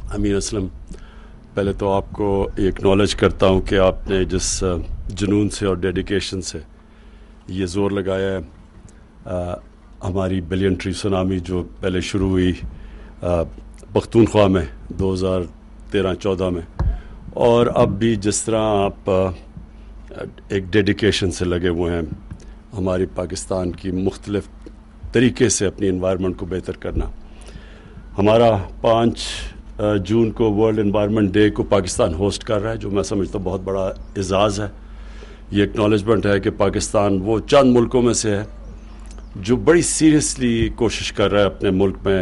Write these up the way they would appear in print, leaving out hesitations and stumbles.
امین اسلم، پہلے تو آپ کو ایکنالج کرتا ہوں کہ آپ نے جس جنون سے اور ڈیڈیکیشن سے یہ زور لگایا ہے ہماری بلین ٹری سونامی جو پہلے شروع ہوئی پختونخوا میں 2013-14 میں، اور اب بھی جس طرح آپ ایک ڈیڈیکیشن سے لگے ہوئے ہیں ہماری پاکستان کی مختلف طریقے سے اپنی انوائرمنٹ کو بہتر کرنا. ہمارا 5 جون کو ورلڈ انوائرمنٹ ڈے کو پاکستان ہوسٹ کر رہا ہے، جو میں سمجھتا ہوں بہت بڑا اعزاز ہے. یہ اکنالجمنٹ ہے کہ پاکستان وہ چند ملکوں میں سے ہے جو بڑی سیریسلی کوشش کر رہا ہے اپنے ملک میں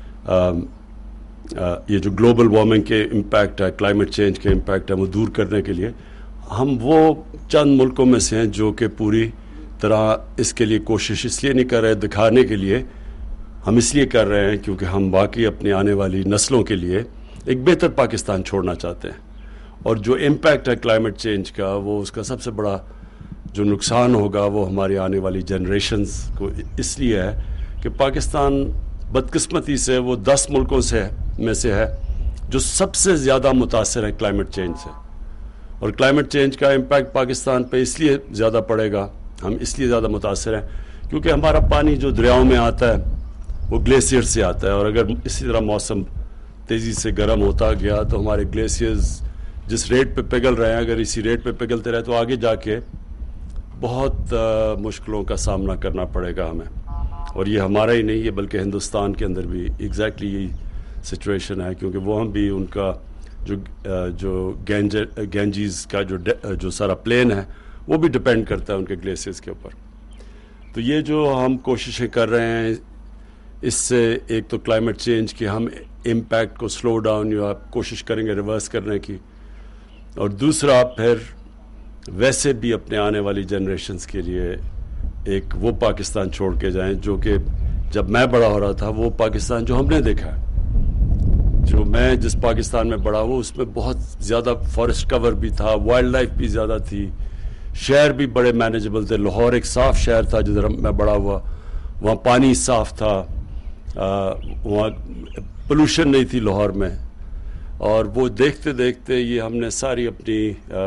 یہ جو گلوبل وارمنگ کے امپیکٹ ہے، کلائمیٹ چینج کے امپیکٹ ہے، وہ دور کرنے کے لیے. ہم وہ چند ملکوں میں سے ہیں جو کہ پوری طرح اس کے لیے کوشش اس لیے نہیں کر رہے دکھانے کے لیے، ہم اس لیے کر رہے ہیں کیونکہ ہم واقعی اپنی آنے والی نسلوں کے لیے ایک بہتر پاکستان چھوڑنا چاہتے ہیں. اور جو امپیکٹ ہے کلائمیٹ چینج کا، وہ اس کا سب سے بڑا جو نقصان ہوگا وہ ہماری آنے والی جنریشنز کو اس لیے ہے کہ پاکستان بدقسمتی سے وہ 10 ملکوں میں سے ہے جو سب سے زیادہ متاثر ہے کلائمیٹ چینج سے. اور کلائمیٹ چینج کا امپیکٹ پاکستان پہ اس لیے زیادہ پڑے گا، ہم اس لیے زیادہ متاثر ہیں کیونکہ ہمارا پانی جو دریاؤں میں آتا ہے وہ گلیشیئر سے آتا ہے، اور اگر اسی طرح موسم تیزی سے گرم ہوتا گیا تو ہمارے گلیشیئرز جس ریٹ پہ پگھل رہے ہیں، اگر اسی ریٹ پہ پگھلتے رہے تو آگے جا کے بہت مشکلوں کا سامنا کرنا پڑے گا ہمیں. اور یہ ہمارا ہی نہیں ہے بلکہ ہندوستان کے اندر بھی ایگزیکٹلی یہی سچویشن ہے، کیونکہ وہ ہم بھی ان کا جو گینجیز کا جو سارا پلین ہے وہ بھی ڈپینڈ کرتا ہے ان کے گلیشیئرز کے اوپر. تو یہ جو ہم کوششیں کر رہے ہیں اس سے ایک تو کلائمیٹ چینج کے ہم امپیکٹ کو سلو ڈاؤن یا کوشش کریں گے ریورس کرنے کی، اور دوسرا پھر ویسے بھی اپنے آنے والی جنریشنز کے لیے ایک وہ پاکستان چھوڑ کے جائیں جو کہ جب میں بڑا ہو رہا تھا وہ پاکستان جو ہم نے دیکھا ہے. جو میں جس پاکستان میں بڑا ہوا اس میں بہت زیادہ فارسٹ کور بھی تھا، وائلڈ لائف بھی زیادہ تھی، شہر بھی بڑے مینیجبل تھے. لاہور ایک صاف شہر تھا جدھر میں بڑا ہوا، وہاں پانی صاف تھا، وہاں پولوشن نہیں تھی لاہور میں. اور وہ دیکھتے دیکھتے یہ ہم نے ساری اپنی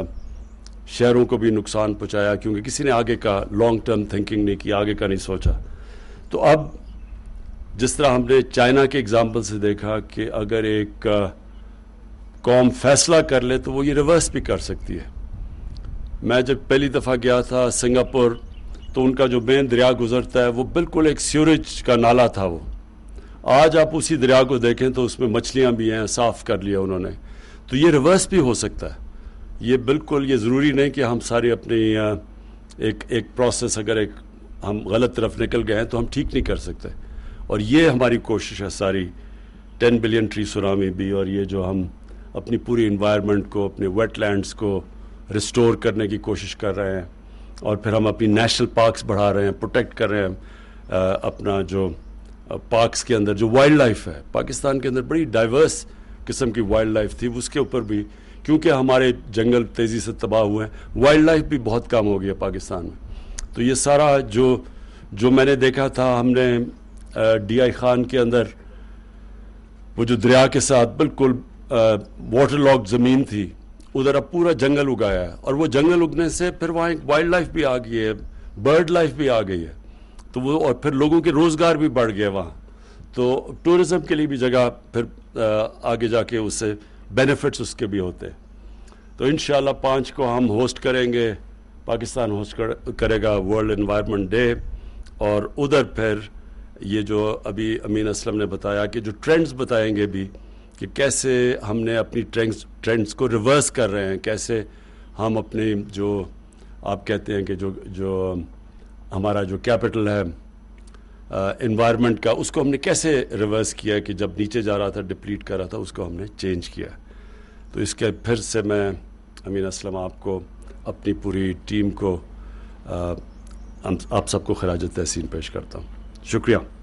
شہروں کو بھی نقصان پہنچایا کیونکہ کسی نے آگے کا لانگ ٹرم تھنکنگ نہیں کی، آگے کا نہیں سوچا. تو اب جس طرح ہم نے چائنا کے اگزامپل سے دیکھا کہ اگر ایک قوم فیصلہ کر لے تو وہ یہ ریورس بھی کر سکتی ہے. میں جب پہلی دفعہ گیا تھا سنگاپور تو ان کا جو مین دریا گزرتا ہے وہ بالکل ایک سیوریج کا نالا تھا. وہ آج آپ اسی دریا کو دیکھیں تو اس میں مچھلیاں بھی ہیں، صاف کر لیا انہوں نے. تو یہ ریورس بھی ہو سکتا ہے. یہ بالکل یہ ضروری نہیں کہ ہم سارے اپنی ایک پروسیس اگر ہم غلط طرف نکل گئے ہیں تو ہم ٹھیک نہیں کر سکتے. اور یہ ہماری کوشش ہے ساری 10 بلین ٹری سونامی بھی، اور یہ جو ہم اپنی پوری انوائرمنٹ کو، اپنے ویٹ لینڈز کو ریسٹور کرنے کی کوشش کر رہے ہیں. اور پھر ہم اپنی نیشنل پارکس بڑھا رہے ہیں، پروٹیکٹ کر رہے ہیں اپنا جو پارکس کے اندر جو وائلڈ لائف ہے. پاکستان کے اندر بڑی ڈائیورس قسم کی وائلڈ لائف تھی، اس کے اوپر بھی کیونکہ ہمارے جنگل تیزی سے تباہ ہوئے ہیں وائلڈ لائف بھی بہت کم ہو گئی ہے پاکستان میں. تو یہ سارا جو میں نے دیکھا تھا، ہم نے ڈی آئی خان کے اندر وہ جو دریا کے ساتھ بالکل واٹر لاک زمین تھی، ادھر اب پورا جنگل اگایا ہے. اور وہ جنگل اگنے سے پھر وہاں ایک وائلڈ لائف بھی آ گئی ہے، برڈ لائف بھی آ گئی ہے. تو وہ اور پھر لوگوں کے روزگار بھی بڑھ گئے وہاں. تو ٹورزم کے لیے بھی جگہ پھر آگے جا کے اس سے بینیفٹس اس کے بھی ہوتے ہیں. تو انشاءاللہ 5 کو ہم ہوسٹ کریں گے، پاکستان ہوسٹ کرے گا ورلڈ انوائرمنٹ ڈے. اور ادھر پھر یہ جو ابھی امین اسلم نے بتایا کہ جو ٹرینڈز بتائیں گے بھی کہ کیسے ہم نے اپنی ٹرینڈز کو ریورس کر رہے ہیں، کیسے ہم اپنے جو آپ کہتے ہیں کہ جو ہمارا جو کیپٹل ہے انوائرمنٹ کا، اس کو ہم نے کیسے ریورس کیا کہ جب نیچے جا رہا تھا ڈپلیٹ کر رہا تھا اس کو ہم نے چینج کیا. تو اس کے پھر سے میں امین اسلم آپ کو اپنی پوری ٹیم کو آپ سب کو خراج تحسین پیش کرتا ہوں. شکریہ.